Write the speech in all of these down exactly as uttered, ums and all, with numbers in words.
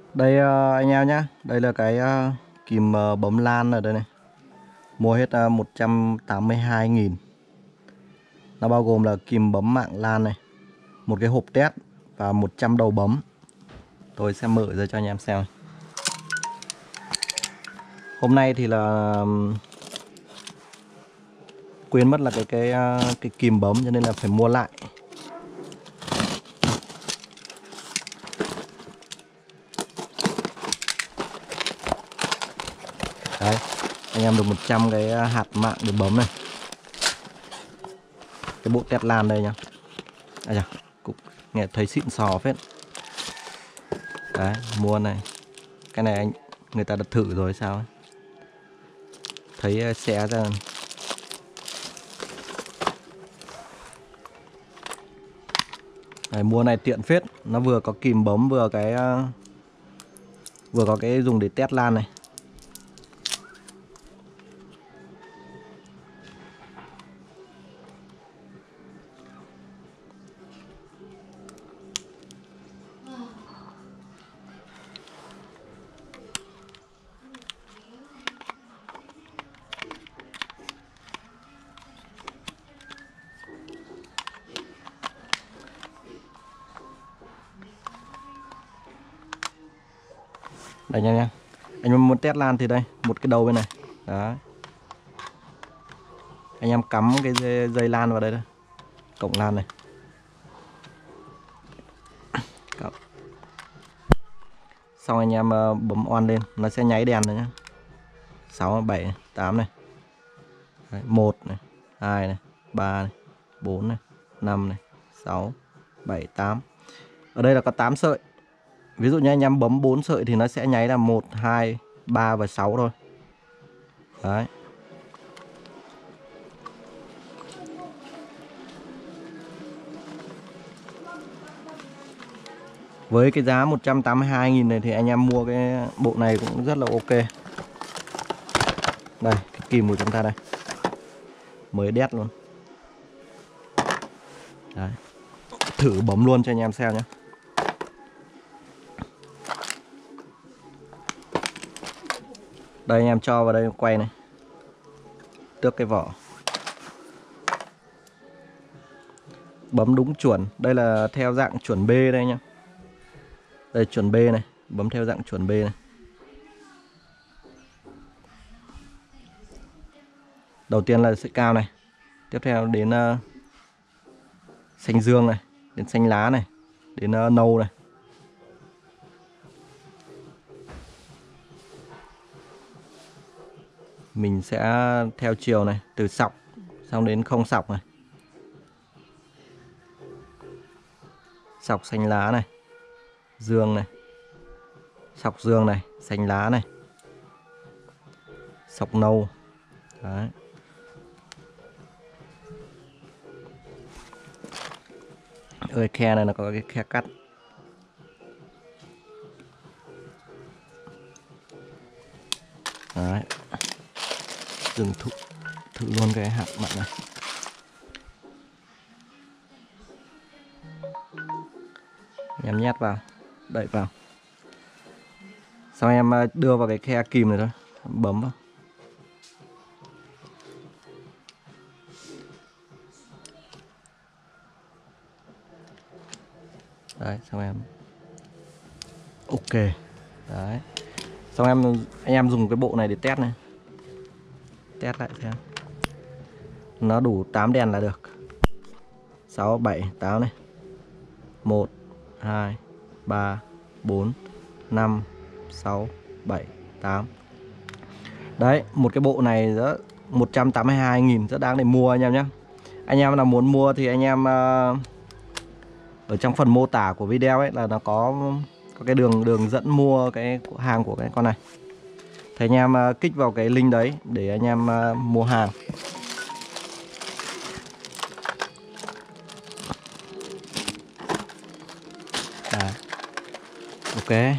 Đây ờ, anh em nhá, đây là cái ờ, kìm ờ, bấm lan ở đây này. Mua hết uh, một trăm tám mươi hai nghìn. Nó bao gồm là kìm bấm mạng lan này, một cái hộp test và một trăm đầu bấm. Tôi sẽ mở ra cho anh em xem. Hôm nay thì là ừm, quên mất là cái cái ờ, cái kìm bấm cho nên là phải mua lại. Đấy, anh em được một trăm cái ờ, hạt mạng để bấm này. Cái bộ test lan đây nhá. À chà, cũng nghe thấy xịn sò phết. Đấy, mua này. Cái này anh người ta đã thử rồi sao ấy. Thấy ờ, xé ra. Đấy, mua này tiện phết, nó vừa có kìm bấm vừa cái uh, vừa có cái dùng để test lan này. Đây nha nha. Anh em muốn test lan thì đây, một cái đầu bên này. Đó. Anh em cắm cái dây, dây lan vào đây thôi. Cổng lan này. Cắm. Xong anh em uh, bấm on lên, nó sẽ nháy đèn rồi nhá. sáu, bảy, tám này. Đấy, một này, hai này, ba này, bốn này, năm này, sáu, bảy, tám. Ở đây là có tám sợi. Ví dụ như anh em bấm bốn sợi thì nó sẽ nháy là một, hai, ba và sáu thôi. Đấy. Với cái giá một trăm tám mươi hai nghìn này thì anh em mua cái bộ này cũng rất là ok. Đây, cái kìm của chúng ta đây. Mới đét luôn. Đấy. Thử bấm luôn cho anh em xem nhé. Đây anh em cho vào đây quay này. Tước cái vỏ. Bấm đúng chuẩn. Đây là theo dạng chuẩn B đây nhá. Đây chuẩn B này. Bấm theo dạng chuẩn B này. Đầu tiên là sợi cao này. Tiếp theo đến uh, xanh dương này. Đến xanh lá này. Đến uh, nâu này. Mình sẽ theo chiều này. Từ sọc xong đến không sọc này. Sọc xanh lá này. Dương này. Sọc dương này. Xanh lá này. Sọc nâu. Đấy. Ở cái khe này nó có cái khe cắt. Đấy. Dừng thử, thử luôn cái hạt mặn này. Em nhét vào, đẩy vào. Sau em đưa vào cái khe kìm này thôi, bấm vào. Đấy, xong em ok. Đấy. Xong em anh em dùng cái bộ này để test này. Test lại xem. Nó đủ tám đèn là được. sáu, bảy, tám này. một, hai, ba, bốn, năm, sáu, bảy, tám. Đấy, một cái bộ này rất một trăm tám mươi hai nghìn rất đáng để mua anh em nhé. Anh em nào muốn mua thì anh em uh, ở trong phần mô tả của video ấy là nó có có cái đường đường dẫn mua cái hàng của cái con này. Thì anh em uh, kích vào cái link đấy để anh em uh, mua hàng. Đấy. Ok.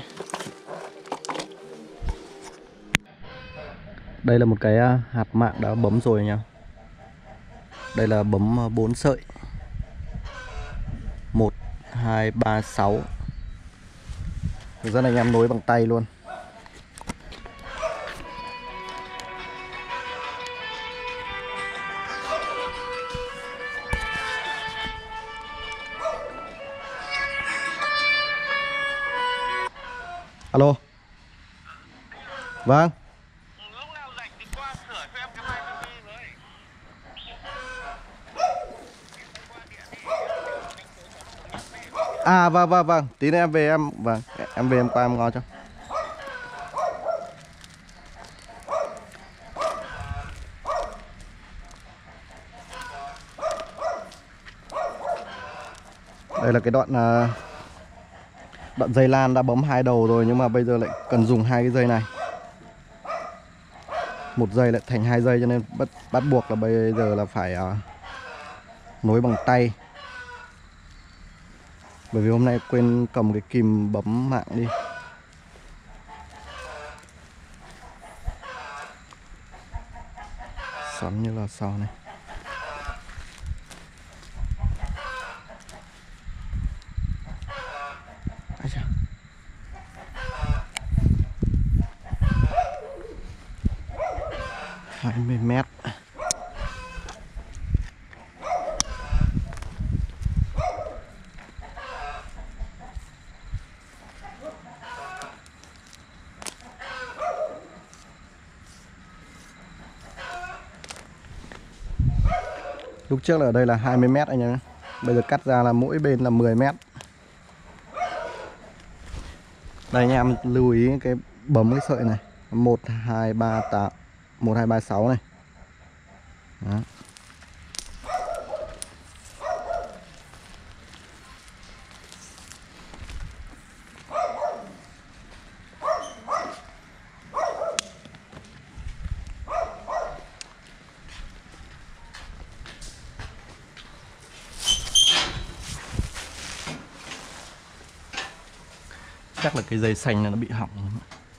Đây là một cái hạt mạng đã bấm rồi nha. Đây là bấm bốn sợi. một, hai, ba, sáu. Hướng dẫn anh em nối bằng tay luôn. Alo. Vâng. Lúc nào rảnh thì qua sửa cho em cái máy tivi với. À vâng vâng vâng, tí nữa em về em vâng, em về em qua em ngó cho. Đây là cái đoạn uh, đoạn dây lan đã bấm hai đầu rồi nhưng mà bây giờ lại cần dùng hai cái dây này. Một dây lại thành hai dây cho nên bắt bắt buộc là bây giờ là phải uh, nối bằng tay. Bởi vì hôm nay quên cầm cái kìm bấm mạng đi. Xoắn như là sau này. hai mươi mét. Lúc trước là ở đây là hai mươi mét anh em. Bây giờ cắt ra là mỗi bên là mười mét. Đây anh em lưu ý cái bấm cái sợi này. một hai ba tám một hai ba sáu này. Đó. Chắc là cái dây xanh này nó bị hỏng.